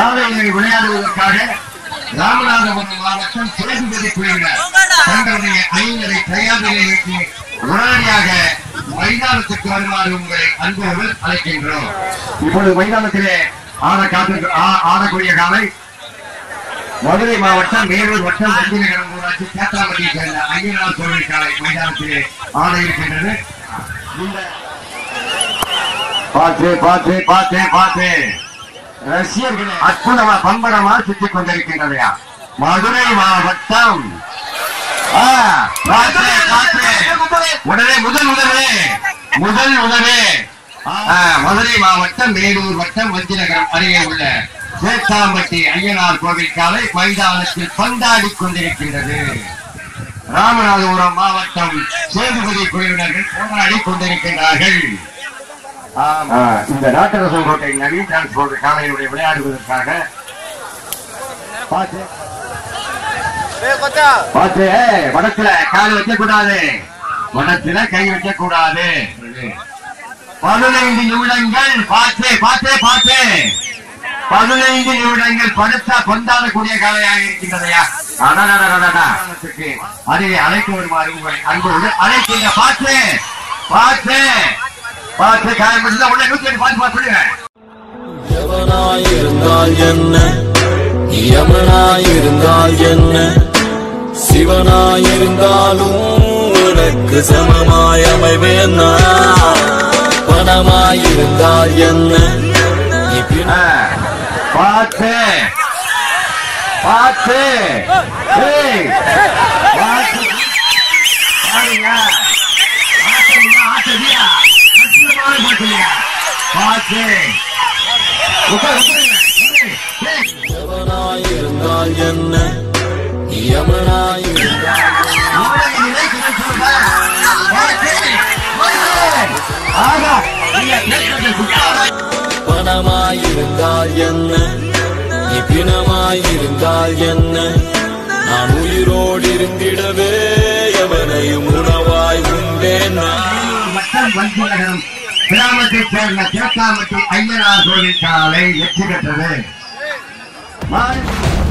காலையில் விளையாடுவதற்காக ராமநாதபுரம் மாவட்டம் சேதுபதி குழுவினர் தங்களுடைய அணியினரை தயார் நிலையில் வைத்து உடனடியாக மைதானத்துக்கு வருமாறு உங்களை அன்போடு அழைக்கின்றோம். இப்பொழுது மைதானத்திலே ஆடக்கூடிய காலை மதுரை மாவட்டம் மேலூர் வட்டம் வெஞ்சிநகரம் ஊராட்சி தேத்தாம்பட்டியை சேர்ந்த ஐயனார் கோவில் காலை மைதானத்திலே ஆட இருக்கின்றது. பார்த்து பார்த்து பார்த்து பார்த்து ரஷ்யர்கள் அற்புதமா பம்பரமா சுற்றிக் கொண்டிருக்கின்றதையா மதுரை மாவட்டம். உடனே முதல் மதுரை மாவட்டம் மேலூர் வட்டம் வெஞ்சிநகரம் அருகே உள்ள தேத்தாம்பட்டி ஐயனார் கோவில் காலை மைதானத்தில் கொண்டாடி கொண்டிருக்கின்றது. ராமநாதபுரம் மாவட்டம் சேதுபதி குழுவினர்கள் போராடி கொண்டிருக்கின்றார்கள். இந்த நாட்டரசன் கோட்டை நவீன் டிரான்ஸ்போர்ட் காலையினுடைய விளையாடுவதற்காக பார்த்து வடத்துல கால் வைக்க கூடாது, வடத்துல கை வைக்க கூடாது. 15 நிமிடங்கள் பார்த்து பார்த்து பார்த்து 15 நிமிடங்கள் படுத்தா கொண்டாடக்கூடிய காலையாக இருக்கின்றதையா அதை அழைக்க வருமாறு உங்களை அன்போடு அழைக்கின்ற. பார்த்து பார்த்து பார்த்து காயப்பட்டு உள்ள 108 பார்த்து பார்த்துடுங்க. எவனாயிருந்தால் என்ன, யமனாயிருந்தால் என்ன, சிவனாயிருந்தாலும் உனக்கு சமமாய் அமைவேன். பணமாயிருந்தால் என்ன, பார்த்து பார்த்து எவனாயிருந்தால் என்ன, யமனாயிருந்தால் பணமாயிருந்தால் என்ன, பிணமாயிருந்தால் என்ன, நான் உயிரோடு இருந்திடவே எவனையும் உணவாய் உண்டேன். கிராமத்தைச் சேர்ந்த தேத்தாம்பட்டி ஐயனார் கோவில் காலை வெற்றி பெற்றது.